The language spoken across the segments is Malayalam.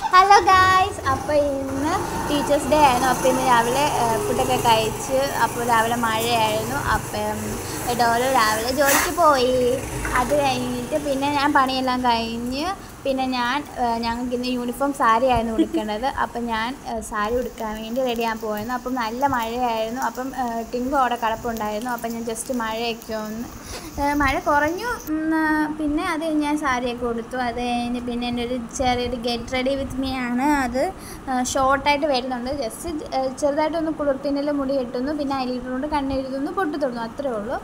ഹലോ ഗായ്സ്, അപ്പോൾ ഇന്ന് ടീച്ചേഴ്സ് ഡേ ആയിരുന്നു. അപ്പോൾ ഇന്ന് രാവിലെ ഫുഡൊക്കെ കഴിച്ച്, അപ്പോൾ രാവിലെ മഴയായിരുന്നു. അപ്പം ഡോലോ രാവിലെ ജോലിക്ക് പോയി. അത് കഴിഞ്ഞിട്ട് പിന്നെ ഞാൻ പണിയെല്ലാം കഴിഞ്ഞ് പിന്നെ ഞങ്ങൾക്ക് ഇന്ന് യൂണിഫോം സാരി ആയിരുന്നു ഉടുക്കേണ്ടത്. അപ്പം ഞാൻ സാരി ഉടുക്കാൻ വേണ്ടി റെഡിയാകാൻ പോയിരുന്നു. അപ്പം നല്ല മഴയായിരുന്നു. അപ്പം ടിങ്കു അവിടെ കിടപ്പുണ്ടായിരുന്നു. അപ്പം ഞാൻ ജസ്റ്റ് മഴയൊക്കെ ഒന്ന് മഴ കുറഞ്ഞു. പിന്നെ അത് ഞാൻ സാരിയൊക്കെ ഉടുത്തു. അത് കഴിഞ്ഞ് പിന്നെ എൻ്റെ ഒരു ചെറിയൊരു ഗെറ്റ് റെഡി വിത്ത് മീ ആണ്. അത് ഷോർട്ടായിട്ട് വരുന്നുണ്ട്. ജസ്റ്റ് ചെറുതായിട്ടൊന്ന് കുളിർപ്പിന്നൽ മുടി കെട്ടുന്നു, പിന്നെ ഐലൈനർ കൊണ്ട് കണ്ണെഴുതുന്നു, പൊട്ട് തൊടുന്നു, അത്രേ ഉള്ളൂ.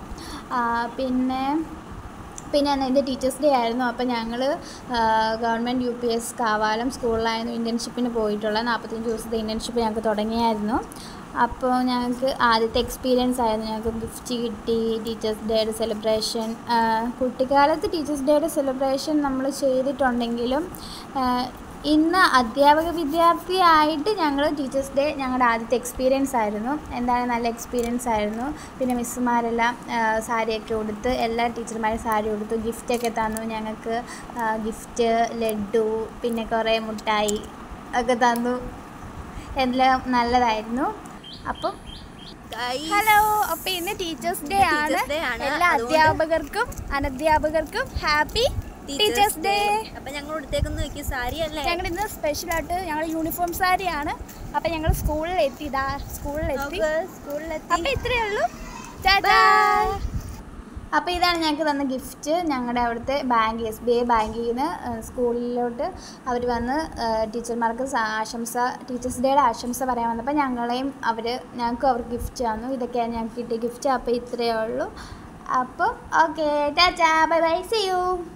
പിന്നെ ഇത് ടീച്ചേഴ്സ് ഡേ ആയിരുന്നു. അപ്പോൾ ഞങ്ങൾ ഗവൺമെൻറ് UPS കാവാലം സ്കൂളിലായിരുന്നു ഇൻറ്റേൺഷിപ്പിന് പോയിട്ടുള്ളത്. 45 ദിവസത്തെ ഇൻറ്റേൺഷിപ്പ് ഞങ്ങൾക്ക് തുടങ്ങിയായിരുന്നു. അപ്പോൾ ഞങ്ങൾക്ക് ആദ്യത്തെ എക്സ്പീരിയൻസ് ആയിരുന്നു. ഞങ്ങൾക്ക് ഗിഫ്റ്റ് കിട്ടി. ടീച്ചേഴ്സ് ഡേയുടെ സെലിബ്രേഷൻ, കുട്ടിക്കാലത്ത് ടീച്ചേഴ്സ് ഡേയുടെ സെലിബ്രേഷൻ നമ്മൾ ചെയ്തിട്ടുണ്ടെങ്കിലും ഇന്ന് അധ്യാപക വിദ്യാർത്ഥിയായിട്ട് ഞങ്ങൾ ടീച്ചേഴ്സ് ഡേ ഞങ്ങളുടെ ആദ്യത്തെ എക്സ്പീരിയൻസ് ആയിരുന്നു. എന്തായാലും നല്ല എക്സ്പീരിയൻസ് ആയിരുന്നു. പിന്നെ മിസ്സുമാരെല്ലാം സാരിയൊക്കെ ഉടുത്ത്, എല്ലാ ടീച്ചർമാരും സാരി ഉടുത്തു, ഗിഫ്റ്റൊക്കെ തന്നു ഞങ്ങൾക്ക്. ഗിഫ്റ്റ്, ലഡ്ഡു, പിന്നെ കുറേ മുട്ടായി ഒക്കെ തന്നു. എല്ലാം നല്ലതായിരുന്നു. അപ്പം ഹലോ, അപ്പോൾ ഇന്ന് ടീച്ചേഴ്സ് ഡേ ആണ്. എല്ലാ അധ്യാപകർക്കും അനധ്യാപകർക്കും ഹാപ്പി ടീച്ചേഴ്സ് ഡേ. അപ്പം ഞങ്ങൾ എടുത്തേക്കുന്ന നോക്കിയ സാരി അല്ലേ, ഞങ്ങൾ ഇന്ന് സ്പെഷ്യലായിട്ട് ഞങ്ങൾ യൂണിഫോം സാരിയാണ്. അപ്പം ഞങ്ങൾ സ്കൂളിലെത്തി. അപ്പം ഇത്രയേ ഉള്ളൂ. അപ്പോൾ ഇതാണ് ഞങ്ങൾക്ക് തന്ന ഗിഫ്റ്റ്. ഞങ്ങളുടെ അവിടുത്തെ ബാങ്ക് SBI ബാങ്കിൽ നിന്ന് സ്കൂളിലോട്ട് അവർ വന്ന് ടീച്ചർമാർക്ക് ടീച്ചേഴ്സ് ഡേയുടെ ആശംസ പറയാൻ വന്നപ്പോൾ ഞങ്ങൾക്കും അവർക്ക് ഗിഫ്റ്റ് തന്നു. ഇതൊക്കെയാണ് ഞങ്ങൾക്ക് കിട്ടിയ ഗിഫ്റ്റ്. അപ്പോൾ ഇത്രയേ ഉള്ളൂ. അപ്പോൾ okay, tata, bye bye, see U.